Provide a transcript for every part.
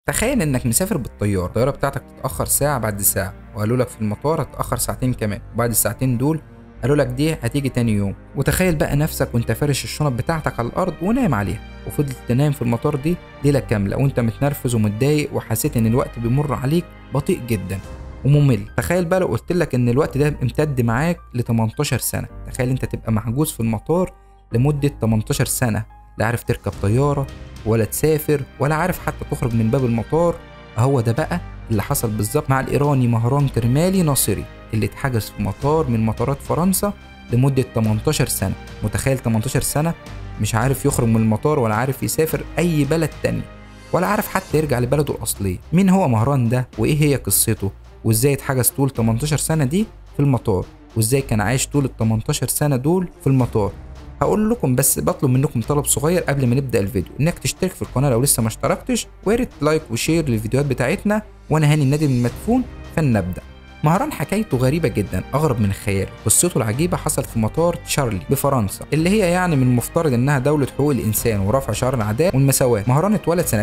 تخيل انك مسافر بالطياره، الطياره بتاعتك تتاخر ساعه بعد ساعه، وقالوا لك في المطار هتتاخر ساعتين كمان، وبعد الساعتين دول قالوا لك دي هتيجي تاني يوم. وتخيل بقى نفسك وانت فارش الشنط بتاعتك على الارض ونايم عليها، وفضلت تنام في المطار دي ليله كامله وانت متنرفز ومتضايق وحسيت ان الوقت بيمر عليك بطيء جدا وممل. تخيل بقى لو قلت لك ان الوقت ده امتد معاك ل 18 سنه. تخيل انت تبقى محجوز في المطار لمده 18 سنه، لا عارف تركب طياره ولا تسافر ولا عارف حتى تخرج من باب المطار. هو ده بقى اللي حصل بالظبط مع الإيراني مهران كرمالي ناصري، اللي اتحجز في مطار من مطارات فرنسا لمدة 18 سنة. متخيل 18 سنة مش عارف يخرج من المطار ولا عارف يسافر أي بلد تاني ولا عارف حتى يرجع لبلده الأصلية. مين هو مهران ده وإيه هي قصته وإزاي اتحجز طول 18 سنة دي في المطار، وإزاي كان عايش طول ال 18 سنة دول في المطار؟ هقول لكم، بس بطلب منكم طلب صغير قبل ما نبدا الفيديو، انك تشترك في القناه لو لسه ما اشتركتش، ويا ريت لايك وشير للفيديوهات بتاعتنا. وانا هاني النادي المدفون، فلنبدا. مهران حكايته غريبة جدا، أغرب من الخيال. قصته العجيبة حصل في مطار تشارلي بفرنسا، اللي هي يعني من المفترض إنها دولة حقوق الإنسان ورفع شعار العدالة والمساواة. مهران اتولد سنة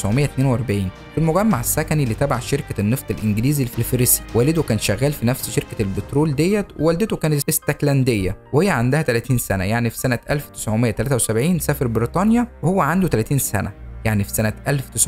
1942 في المجمع السكني اللي تبع شركة النفط الإنجليزي الفريسي. والده كان شغال في نفس شركة البترول ديت، ووالدته كانت استكلندية وهي عندها 30 سنة. يعني في سنة 1973 سافر بريطانيا وهو عنده 30 سنة. يعني في سنة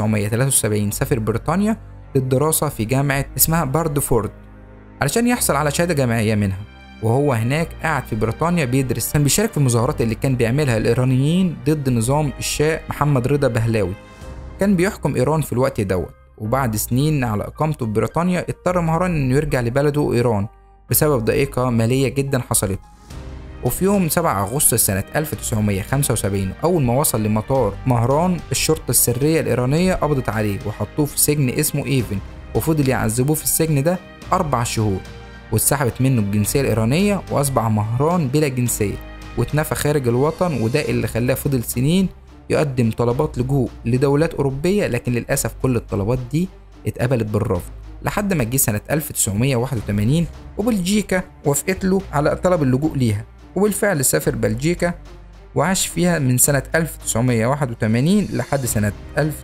1973 سافر بريطانيا للدراسة في جامعة اسمها باردفورد علشان يحصل على شهادة جامعية منها. وهو هناك قاعد في بريطانيا بيدرس، كان بيشارك في المظاهرات اللي كان بيعملها الإيرانيين ضد نظام الشاه محمد رضا بهلاوي، كان بيحكم إيران في الوقت دوت. وبعد سنين على إقامته في بريطانيا اضطر مهران إنه يرجع لبلده إيران بسبب ضائقة مالية جدا حصلت. وفي يوم 7 أغسطس سنة 1975 أول ما وصل لمطار مهران، الشرطة السرية الإيرانية قبضت عليه وحطوه في سجن اسمه إيفن، وفضل يعذبوه في السجن ده 4 شهور، واتسحبت منه الجنسية الإيرانية وأصبح مهران بلا جنسية واتنفى خارج الوطن. وده اللي خلاه فضل سنين يقدم طلبات لجوء لدولات أوروبية، لكن للأسف كل الطلبات دي اتقبلت بالرفض، لحد ما جه سنة 1981 وبلجيكا وافقت له على طلب اللجوء ليها. وبالفعل سافر بلجيكا وعاش فيها من سنة 1981 لحد سنة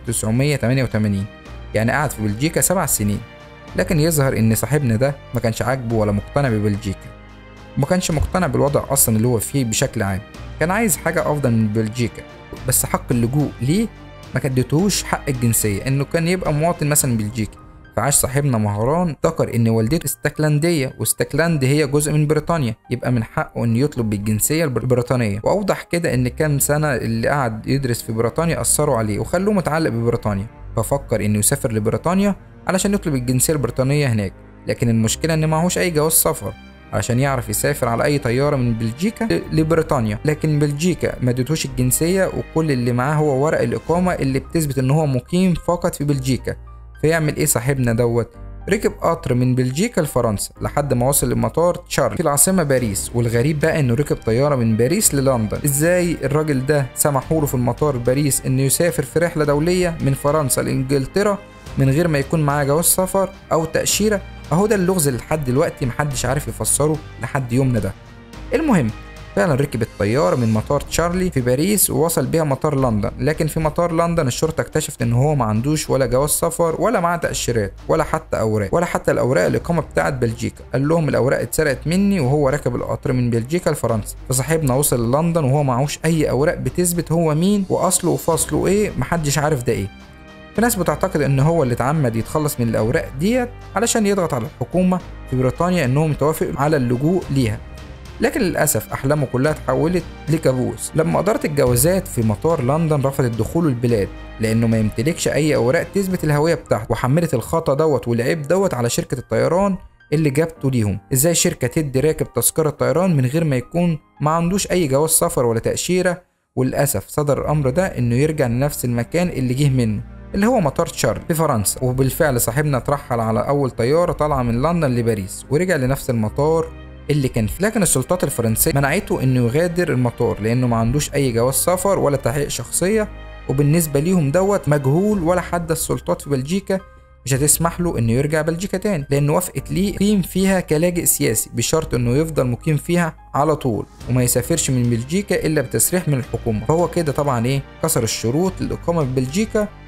1988، يعني قعد في بلجيكا 7 سنين. لكن يظهر ان صاحبنا ده ما كانش عاجبه ولا مقتنع ببلجيكا، ما كانش مقتنع بالوضع اصلا اللي هو فيه بشكل عام، كان عايز حاجة افضل من بلجيكا، بس حق اللجوء ليه ما كدتهوش حق الجنسية انه كان يبقى مواطن مثلا بلجيكي. فعاش صاحبنا مهران افتكر ان والدته استكلندية، واستكلاند هي جزء من بريطانيا، يبقى من حقه انه يطلب بالجنسية البريطانية. واوضح كده ان كام سنة اللي قعد يدرس في بريطانيا اثروا عليه وخلوه متعلق ببريطانيا، ففكر انه يسافر لبريطانيا علشان يطلب الجنسية البريطانية هناك. لكن المشكلة ان معهوش اي جواز سفر عشان يعرف يسافر على اي طيارة من بلجيكا لبريطانيا، لكن بلجيكا ما ادتوش الجنسية، وكل اللي معاه هو ورق الإقامة اللي بتثبت ان هو مقيم فقط في بلجيكا. فيعمل ايه صاحبنا دوت؟ ركب قطر من بلجيكا لفرنسا لحد ما وصل لمطار تشارلي في العاصمة باريس. والغريب بقى انه ركب طيارة من باريس للندن. ازاي الراجل ده سمحوا له في المطار باريس انه يسافر في رحلة دولية من فرنسا لانجلترا من غير ما يكون معاه جواز سفر او تأشيرة؟ اهو ده اللغز اللي لحد دلوقتي محدش عارف يفسره لحد يومنا ده. المهم فعلا ركب الطيارة من مطار تشارلي في باريس ووصل بيها مطار لندن. لكن في مطار لندن الشرطة اكتشفت ان هو ما عندوش ولا جواز سفر ولا معاه تأشيرات ولا حتى اوراق ولا حتى الاوراق الإقامة بتاعت بلجيكا. قال لهم الاوراق اتسرقت مني وهو راكب القطر من بلجيكا لفرنسا. فصاحبنا وصل لندن وهو معهوش اي اوراق بتثبت هو مين واصله وفاصله ايه، محدش عارف ده ايه. في ناس بتعتقد ان هو اللي اتعمد يتخلص من الاوراق ديت علشان يضغط على الحكومة في بريطانيا انهم يتوافقوا على اللجوء ليها. لكن للأسف أحلامه كلها اتحولت لكابوس لما إدارة الجوازات في مطار لندن رفضت دخوله البلاد لأنه ما يمتلكش أي أوراق تثبت الهوية بتاعته، وحملت الخطأ دوت والعيب دوت على شركة الطيران اللي جابته ليهم. إزاي شركة تدي راكب تذكرة طيران من غير ما يكون ما عندوش أي جواز سفر ولا تأشيرة؟ وللأسف صدر الأمر ده إنه يرجع لنفس المكان اللي جه منه اللي هو مطار تشارلي في فرنسا. وبالفعل صاحبنا اترحل على أول طيارة طالعة من لندن لباريس ورجع لنفس المطار اللي كان فيه. لكن السلطات الفرنسية منعته انه يغادر المطار لانه ما عندوش اي جواز سفر ولا تحقيق شخصية، وبالنسبة ليهم دوت مجهول، ولا حتى السلطات في بلجيكا مش هتسمح له انه يرجع بلجيكا تاني، لانه وافقت ليه يقيم فيها كلاجئ سياسي بشرط انه يفضل مقيم فيها على طول وما يسافرش من بلجيكا الا بتسريح من الحكومة. فهو كده طبعا ايه، كسر الشروط للاقامة في بلجيكا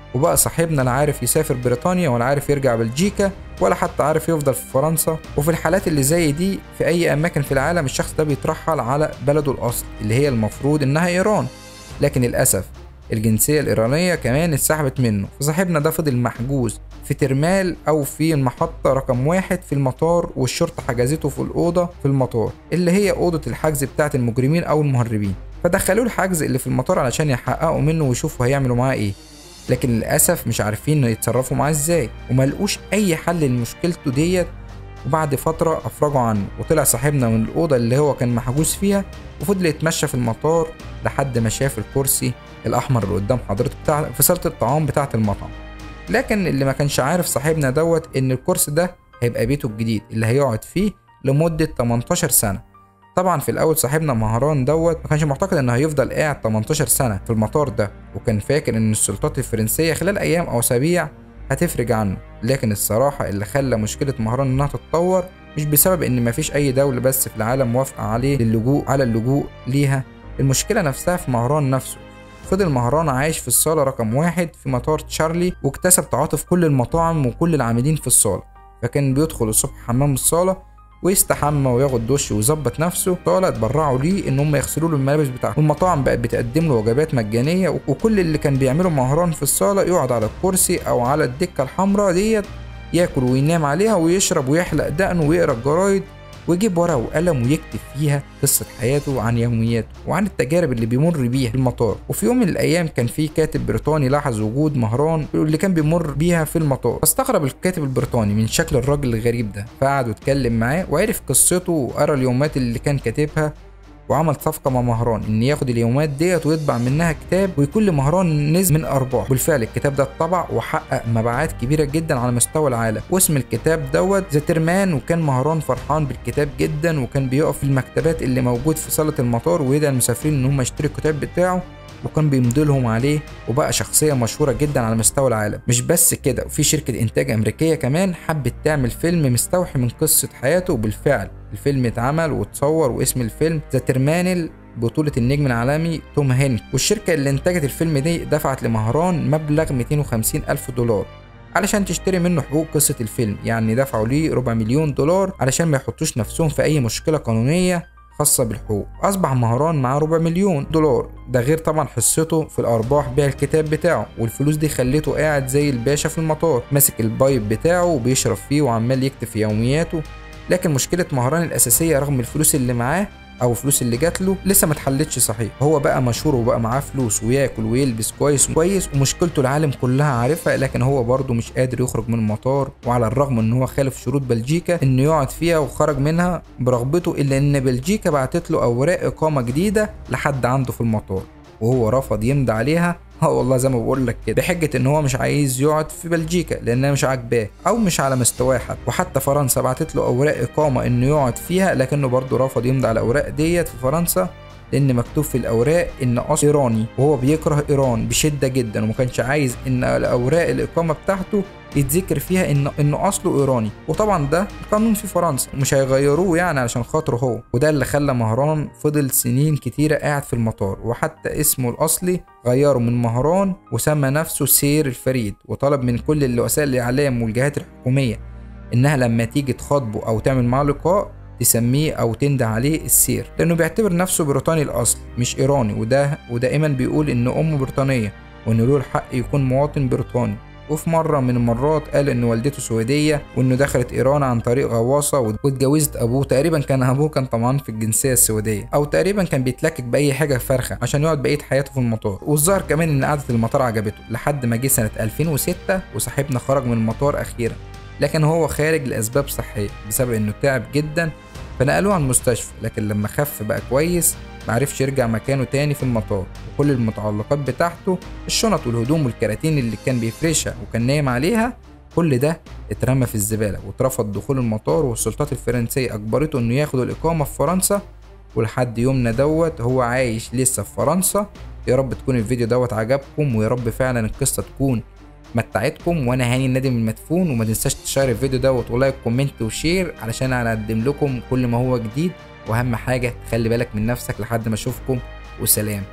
وبقى صاحبنا لا عارف يسافر بريطانيا ولا عارف يرجع بلجيكا ولا حتى عارف يفضل في فرنسا. وفي الحالات اللي زي دي في اي اماكن في العالم الشخص ده بيترحل على بلده الاصل اللي هي المفروض انها ايران، لكن للاسف الجنسيه الايرانيه كمان اتسحبت منه. فصاحبنا ده فضل محجوز في ترمال او في المحطه رقم 1 في المطار، والشرطه حجزته في الاوضه في المطار اللي هي اوضه الحجز بتاعه المجرمين او المهربين. فدخلوه الحجز اللي في المطار علشان يحققوا منه ويشوفوا هيعملوا معاه ايه، لكن للاسف مش عارفين يتصرفوا معاه ازاي وملقوش اي حل لمشكلته ديت. وبعد فتره افرجوا عنه وطلع صاحبنا من الاوضه اللي هو كان محجوز فيها، وفضل يتمشى في المطار لحد ما شاف الكرسي الاحمر اللي قدام حضرته في صاله الطعام بتاعه المطعم. لكن اللي ما كانش عارف صاحبنا دوت ان الكرسي ده هيبقى بيته الجديد اللي هيقعد فيه لمده 18 سنه. طبعا في الاول صاحبنا مهران دوت ما كانش معتقد انه هيفضل قاعد 18 سنه في المطار ده، وكان فاكر ان السلطات الفرنسيه خلال ايام او اسابيع هتفرج عنه. لكن الصراحه اللي خلى مشكله مهران انها تتطور مش بسبب ان مفيش اي دوله بس في العالم موافقه عليه اللجوء ليها، المشكله نفسها في مهران نفسه. فضل مهران عايش في الصاله رقم 1 في مطار تشارلي، واكتسب تعاطف كل المطاعم وكل العاملين في الصاله. فكان بيدخل الصبح حمام الصاله ويستحمى وياخد دش ويظبط نفسه. طالع اتبرعوا ليه ان هم يغسلوا له الملابس بتاعته، والمطاعم بقت بتقدم له وجبات مجانيه. وكل اللي كان بيعمله مهران في الصاله يقعد على الكرسي او على الدكه الحمراء ديت، ياكل وينام عليها ويشرب ويحلق دقنه ويقرا الجرايد ويجيب ورقه وقلم ويكتب فيها قصه حياته عن يومياته وعن التجارب اللي بيمر بيها في المطار. وفي يوم من الايام كان في كاتب بريطاني لاحظ وجود مهران اللي كان بيمر بيها في المطار، فاستغرب الكاتب البريطاني من شكل الراجل الغريب ده، فقعد واتكلم معاه وعرف قصته وقرا اليومات اللي كان كاتبها، وعمل صفقة مع مهران ان ياخد اليومات ديت ويطبع منها كتاب ويكون لمهران نسبة من ارباح. بالفعل الكتاب ده اتطبع وحقق مبيعات كبيرة جدا على مستوى العالم، واسم الكتاب دوت ذا تيرمان. وكان مهران فرحان بالكتاب جدا، وكان بيقف في المكتبات اللي موجود في صالة المطار ويدعي المسافرين ان هم يشتروا الكتاب بتاعه، وكان بيمضي لهم عليه، وبقى شخصية مشهورة جدا على مستوى العالم. مش بس كده، وفي شركة إنتاج أمريكية كمان حبت تعمل فيلم مستوحي من قصة حياته، وبالفعل الفيلم اتعمل واتصور، واسم الفيلم ذا تيرمانل بطولة النجم العالمي توم هانكس. والشركة اللي انتجت الفيلم دي دفعت لمهران مبلغ 250 ألف دولار علشان تشتري منه حقوق قصة الفيلم، يعني دفعوا ليه $400 مليون علشان ما يحطوش نفسهم في أي مشكلة قانونية خاصة بالحقوق. أصبح مهران معاه $400 مليون، ده غير طبعا حصته في الأرباح بيع الكتاب بتاعه، والفلوس دي خليته قاعد زي الباشا في المطار ماسك البايب بتاعه وبيشرب فيه وعمال يكتب في يومياته. لكن مشكلة مهران الأساسية رغم الفلوس اللي معاه او الفلوس اللي جات له لسه ما اتحلتش صحيح. هو بقى مشهور وبقى معاه فلوس وياكل ويلبس كويس ومشكلته العالم كلها عارفها، لكن هو برضه مش قادر يخرج من المطار. وعلى الرغم ان هو خالف شروط بلجيكا انه يقعد فيها وخرج منها برغبته، الا ان بلجيكا بعتت له اوراق اقامه جديده لحد عنده في المطار وهو رفض يمضي عليها. والله زي ما بقول لك كده، بحجه ان هو مش عايز يقعد في بلجيكا لانها مش عاجباه او مش على مستواه حتى. وحتى فرنسا بعتت له اوراق اقامه انه يقعد فيها، لكنه برضه رفض يمضي على الاوراق ديت في فرنسا لان مكتوب في الاوراق ان اصل ايراني، وهو بيكره ايران بشده جدا، وما كانش عايز ان الاوراق الاقامه بتاعته يتذكر فيها انه اصله ايراني. وطبعا ده قانون في فرنسا مش هيغيروه يعني علشان خاطره هو. وده اللي خلى مهران فضل سنين كتيره قاعد في المطار، وحتى اسمه الاصلي غيره من مهران وسمى نفسه سير الفريد. وطلب من كل وسائل الاعلام والجهات الحكوميه انها لما تيجي تخاطبه او تعمل معاه لقاء تسميه او تندى عليه السير، لانه بيعتبر نفسه بريطاني الاصل مش ايراني. ودائما بيقول ان امه بريطانيه وانه له الحق يكون مواطن بريطاني. وفي مرة من المرات قال إن والدته سويدية وإنه دخلت إيران عن طريق غواصة واتجوزت أبوه. تقريبا كان أبوه كان طمعان في الجنسية السويدية، أو تقريبا كان بيتلكك بأي حاجة فارخة عشان يقعد بقية حياته في المطار. والظاهر كمان إن قعدة المطار عجبته لحد ما جه سنة 2006 وصاحبنا خرج من المطار أخيرا، لكن هو خارج لأسباب صحية بسبب إنه تعب جدا فنقلوه على المستشفى. لكن لما خف بقى كويس معرفش يرجع مكانه تاني في المطار، وكل المتعلقات بتاعته الشنط والهدوم والكراتين اللي كان بيفرشها وكان نايم عليها كل ده اترمى في الزبالة واترفض دخول المطار. والسلطات الفرنسية أجبرته إنه ياخد الإقامة في فرنسا، ولحد يومنا دوت هو عايش لسه في فرنسا. يا رب تكون الفيديو دوت عجبكم، ويا رب فعلا القصة تكون متعتكم. وانا هاني النادم المدفون، وما تنساش تشير الفيديو دوت ولايك كومنت وشير علشان انا اقدم لكم كل ما هو جديد. واهم حاجة تخلي بالك من نفسك لحد ما اشوفكم، وسلام.